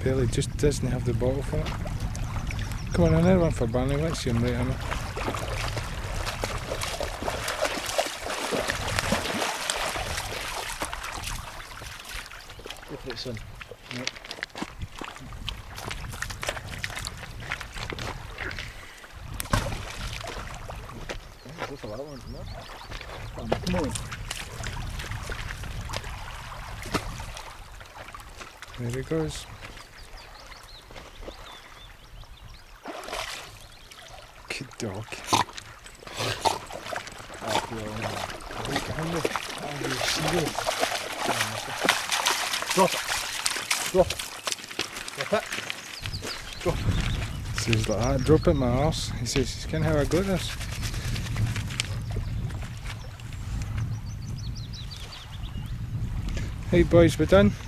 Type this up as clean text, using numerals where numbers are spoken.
Bailey just doesn't have the bottle for it. Come on, another one for Barney. Let's see him right on it. Go for it, son. Yep. That's a lot of ones, isn't it? Come on. There he goes. Good dog. Drop it. Drop it. Drop it. Drop it. Says like that, drop it my arse. He says, "Can how I got this?" Hey boys, we're done.